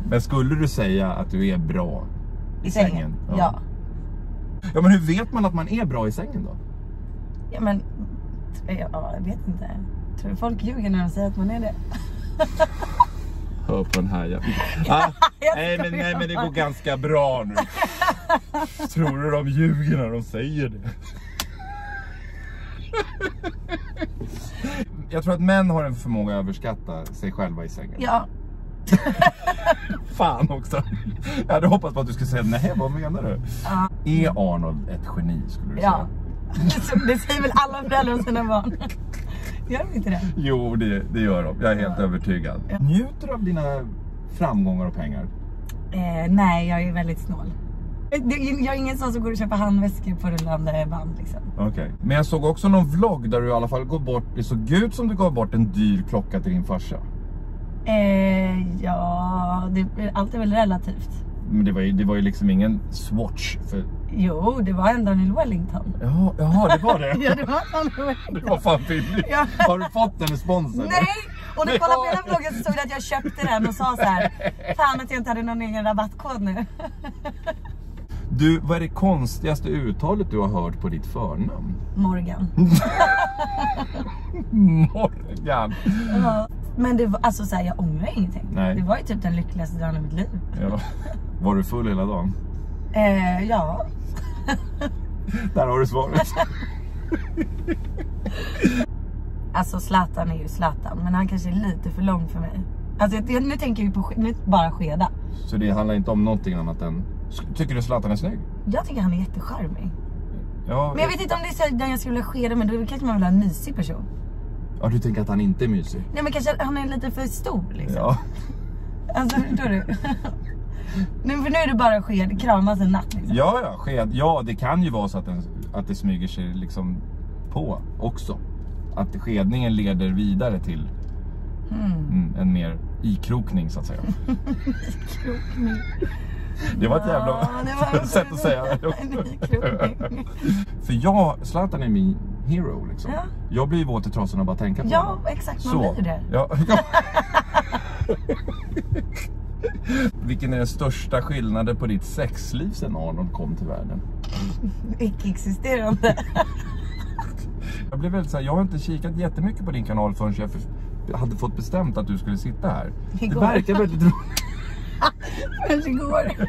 Men skulle du säga att du är bra i sängen? Ja. Ja, men hur vet man att man är bra i sängen då? Ja, men jag vet inte. Tror folk ljuger när de säger att man är det? Hör på den här nej men det går ganska bra nu. Tror du de ljuger när de säger det? Jag tror att män har en förmåga att överskatta sig själva i sängen. Ja. Fan också. Jag hade hoppats på att du skulle säga nej, vad menar du? Ja. Är Arnold ett geni, skulle du säga? Det säger väl alla föräldrar om sina barn. Gör de inte det? Jo, det gör de. Jag är helt övertygad. Ja. Njuter du av dina framgångar och pengar? Nej, jag är väldigt snål. Jag är ingen sån som går och köper handväskor på rullande band liksom. Okej. Men jag såg också någon vlogg där du i alla fall går bort. Det såg ut som du gav bort en dyr klocka till din farsa. Ja, allt är väl relativt. Men det var ju liksom ingen Swatch för... Jo, det var en Daniel Wellington. Jaha, det var det. Ja, det var Daniel Wellington. Det var fan billigt. Ja. Har du fått den i sponsor? Nej, och när du kollade på hela vloggen så såg du att jag köpte den och sa så här: fan att jag inte hade någon egen rabattkod nu. Du, vad är det konstigaste uttalet du har hört på ditt förnamn? Morgan. Morgan. Ja, men det var, alltså så här, jag ångrar ingenting. Nej. Det var ju typ den lyckligaste dagen i mitt liv. Ja. Var du full hela dagen? Ja. Där har du svaret. Alltså Zlatan är ju Zlatan, men han kanske är lite för lång för mig. Alltså nu tänker jag ju på bara skeda. Så det handlar inte om någonting annat än... Tycker du Zlatan är snygg? Jag tycker han är jättecharmig. Ja, men jag vet inte om det är så där jag skulle vilja skeda, men då kanske man vill ha en mysig person. Ja, du tänker att han inte är mysig? Nej, men kanske han är lite för stor liksom. Ja. Alltså, förstår du? Nu är det bara sked, kramas en natt liksom. Ja, sked. Ja, det kan ju vara så att det smyger sig liksom på också. Att skedningen leder vidare till en mer ikrokning så att säga. Ikrokning. Det var ett jävla sätt att säga det. För Zlatan är min hero liksom. Ja. Jag blir våt i trasorna bara tänka på honom. Exakt, man blir det. Ja. Vilken är den största skillnaden på ditt sexliv sen Arnold kom till världen? Icke-existerande. Jag blev väldigt så här, jag har inte kikat jättemycket på din kanal förrän jag hade fått bestämt att du skulle sitta här. Igår. Det verkar väldigt roligt. Förrän igår.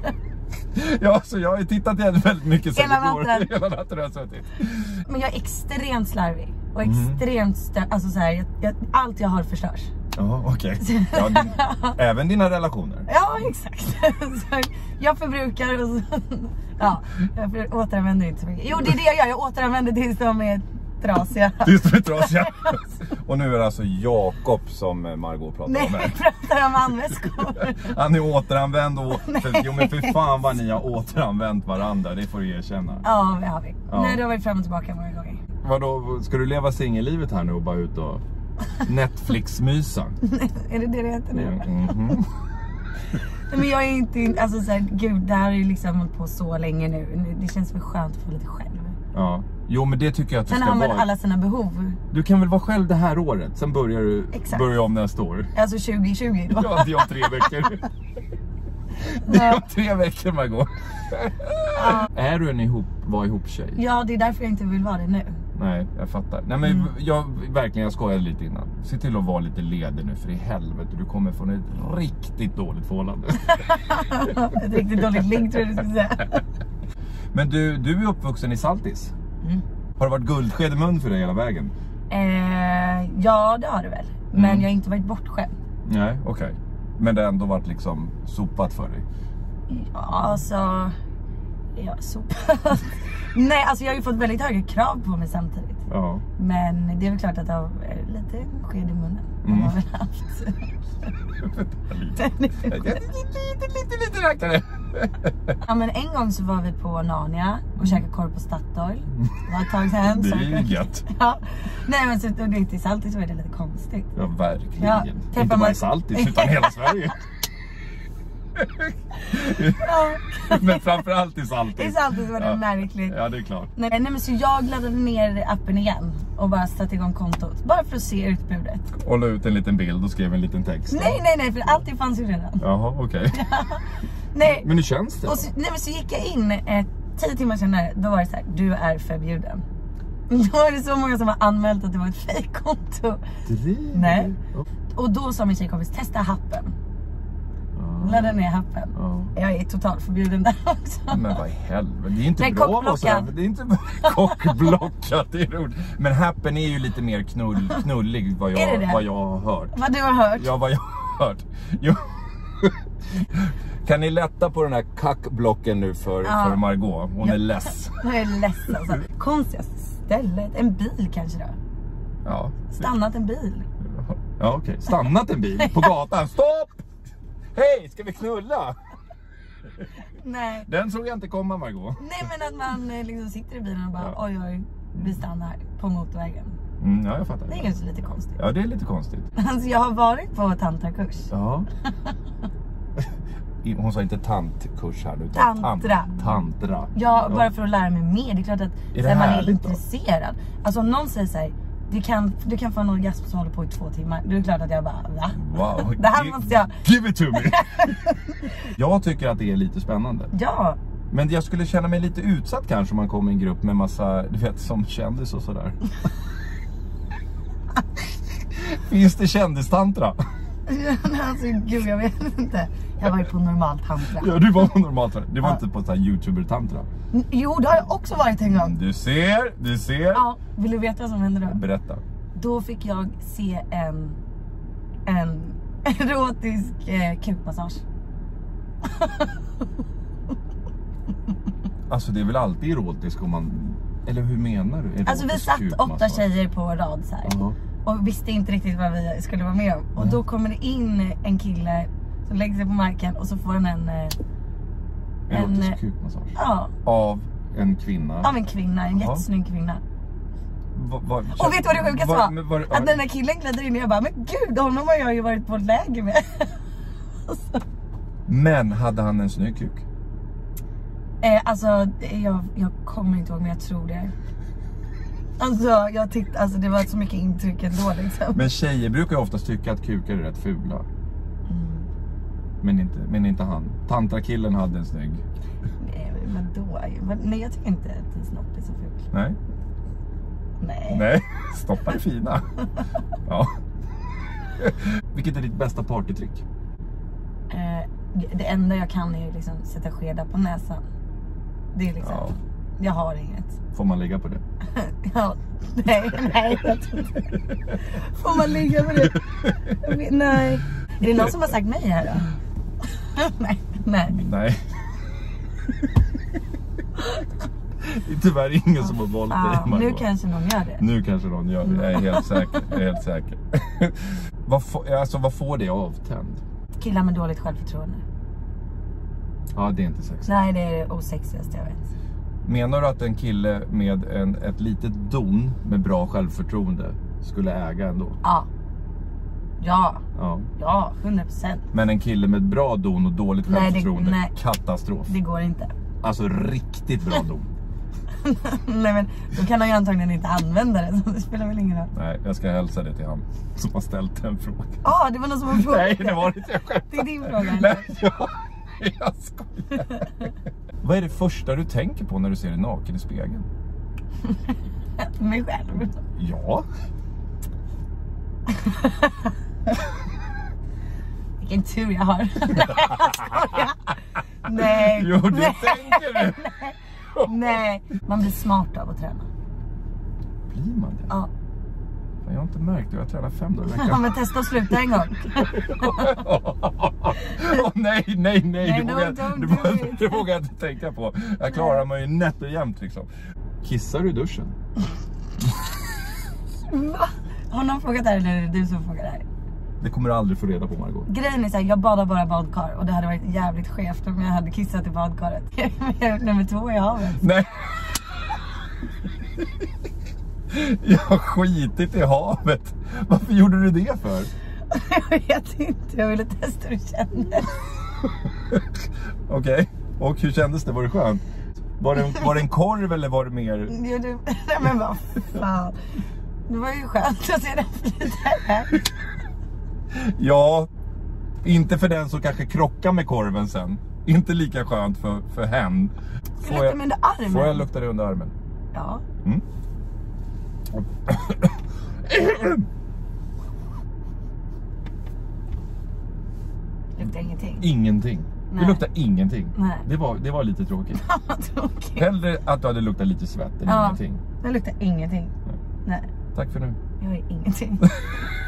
Ja, så jag har tittat igen väldigt mycket sen igår. Hela natten har jag suttit. Men jag är extremt slarvig. Och extremt alltså så här, allt jag har förstörs. Ja, okej. Ja, även dina relationer. Ja, exakt. Så jag förbrukar och så, ja, jag återanvänder inte så mycket. Jo, det är det jag gör. Jag återanvänder tills de är trasiga. Tills de är trasiga. Och nu är det alltså Jakob som Margot pratar om här. Nej, jag pratar om handväskor. Han är återanvänd och jo men för fan vad ni har återanvänt varandra, det får du erkänna. Ja, det har vi. Ja. Nej, det har varit fram och tillbaka många gånger. Vadå, ska du leva singellivet här nu och bara ut och Netflix-mysa? Är det heter nu? Men jag är inte, alltså så här, gud, det här har ju liksom hållit på så länge nu. Det känns väl skönt att få lite själv. Ja, jo men det tycker jag att du ska vara. Sen har man alla sina behov. Du kan väl vara själv det här året, sen börjar du börja om nästa år. Alltså 2020 då? Ja, det är om 3 veckor. Det är om 3 veckor man går. Är du en ihop tjej? Ja, det är därför jag inte vill vara det nu. Nej, jag fattar. Nej men jag skojade lite innan. Se till att vara lite ledig nu, för i helvete du kommer från ett riktigt dåligt förhållande. Ett riktigt dåligt link tror jag du skulle säga. Men du är uppvuxen i Saltis. Har det varit guldsked i mun för dig hela vägen? Ja, det har det väl. Men jag har inte varit bortskämd. Nej, okej. Men det har ändå varit liksom sopat för dig? Ja, alltså... Ja, sopat. Nej, alltså jag har ju fått väldigt höga krav på mig samtidigt. Ja. Men det är väl klart att jag har lite sked i munnen. Har väl haft. Lite rackare. Ja, men en gång så var vi på Narnia och käkade korv på Statoil. Det var ett tag sedan. Det är ju gött. Ja. Nej, men så det är inte i Saltis så är det lite konstigt. Ja, verkligen. Ja, inte bara i Saltis utan hela Sverige. Men framförallt i Saltis. I Saltis var det märkligt. Ja, det är klart. Nej, men så jag laddade ner appen igen och bara satte igång kontot. Bara för att se utbudet. Och la ut en liten bild och skrev en liten text. Nej, för allting fanns ju redan. Jaha, okej. Nej. Men hur känns det då? Och så gick jag in 10 timmar senare, då var det så här: du är förbjuden. Då var det så många som har anmält att det var ett fejkkonto. Nej. Och då sa min tjejkompis, testa appen. Ladda ner appen. Jag är totalt förbjuden där också. Men vad i helvete, det är inte bra att säga. Det är inte kockblockat, det är roligt. Men appen är ju lite mer knullig vad jag har hört. Vad du har hört? Ja, vad jag har hört. Jo. Kan ni lätta på den här kackblocken nu för Margot? Hon är less. Jag är less alltså. Konstigaste stället. En bil kanske då? Ja. Stannat en bil. Ja, okej. Stannat en bil på gatan. Stopp! Hej, ska vi knulla? Nej. Den såg jag inte komma, Margot. Nej, men att man liksom sitter i bilen och bara oj, vi stannar på motorvägen. Ja, jag fattar. Det är kanske lite konstigt. Ja, det är lite konstigt. Alltså jag har varit på tantrakurs. Ja. Hon sa inte tantkurs här utan tantra. Ja, bara för att lära mig mer. Det är klart att när man är intresserad. Alltså om någon säger så här: du kan få en orgasm som håller på i 2 timmar. Det är klart att jag bara, va? Wow. Det här måste jag... Give it to me! Jag tycker att det är lite spännande. Ja. Men jag skulle känna mig lite utsatt kanske om man kommer i en grupp med massa, du vet, som kändis och sådär. Finns det kändistantra? Alltså gud, jag vet inte. Jag var ju på normal tantra. Ja, du var på normal tantra. Du var inte på sån här YouTuber-tantra. Jo, det har jag också varit en gång. Du ser. Ja, vill du veta vad som hände då? Berätta. Då fick jag se en erotisk kukmassage. Alltså det är väl alltid erotisk om man... Eller hur menar du? Erotisk alltså vi satt 8 tjejer på rad så här. Och visste inte riktigt vad vi skulle vara med om. Och då kommer det in en kille som lägger sig på marken och så får han en erotisk kukmassage. Ja. Av en kvinna. Av en kvinna, en jättesnygg kvinna. Och vet du vad det sjukaste var? Att den där killen glider in och jag bara, men gud, honom har jag ju varit på läger med. Men hade han en snygg kuk? Alltså, jag kommer inte ihåg, men jag tror det. Alltså, jag tyckte, alltså det var så mycket intryck ändå liksom. Men tjejer brukar ju oftast tycka att kukar är rätt fula. Men inte han. Tantrakillen hade en snygg. Men då, nej, jag tycker inte att en snopp är så ful. Nej, stoppa är fina. Ja. Vilket är ditt bästa partytrick? Det enda jag kan är ju liksom sätta skedar på näsan. Det är liksom, jag har inget. Får man ligga på det? Ja, nej, jag tror inte. Får man ligga på det? Nej. Är det någon som har sagt nej här då? Nej. Det är tyvärr ingen som har valt det. Nu kanske någon gör det. Jag är helt säker. Vad får det av tänd? Killar med dåligt självförtroende. Ja, det är inte sexigt. Nej, det är det osexigaste jag vet. Menar du att en kille med ett litet don med bra självförtroende skulle äga ändå? Ja, 100%. Men en kille med bra don och dåligt självförtroende, katastrof. Det går inte. Alltså riktigt bra don. Nej, men då kan han ju antagligen inte använda det, så det spelar väl ingen roll. Nej, jag ska hälsa det till han som har ställt den frågan. Det var någon som har frågat. Nej, det var inte jag själv. Det är din fråga. Nej, jag skojar. Vad är det första du tänker på när du ser dig naken i spegeln? Mig själv? Ja. Vilken tur jag har. Nej. Jo, det tänker du. Nej. Man blir smart av att träna. Blir man det? Ja. Jag har inte märkt det. Jag tränar 5 dagar i veckan. Ja, men testa att sluta en gång. Nej. Det vågar jag inte tänka på. Jag klarar mig ju nätt och jämnt liksom. Kissar du i duschen? Va? Har någon frågat det här eller är det du som frågar det här? Det kommer du aldrig få reda på, Margot. Grejen är så här, jag badar bara badkar och det hade varit jävligt skevt om jag hade kissat i badkaret. Jag är nummer 2 i havet. Nej. Jag har skitit i havet. Varför gjorde du det för? Jag vet inte, jag ville testa hur det kändes. Okej. Och hur kändes det? Var det skönt? Var det en korv eller var det mer? Jo, nej men vad fan. Det var ju skönt att se det där. Ja, inte för den som kanske krockar med korven sen. Inte lika skönt för hen. Får jag under armen? Får jag lukta dig under armen? Ja. Mm. Luktar ingenting. Ingenting. Nej. Det luktar ingenting. Nej. Det var lite tråkigt. Tråkigt. Hellre att du hade luktat lite svett än ingenting. Det luktar ingenting. Nej. Tack för nu. Jag är ingenting.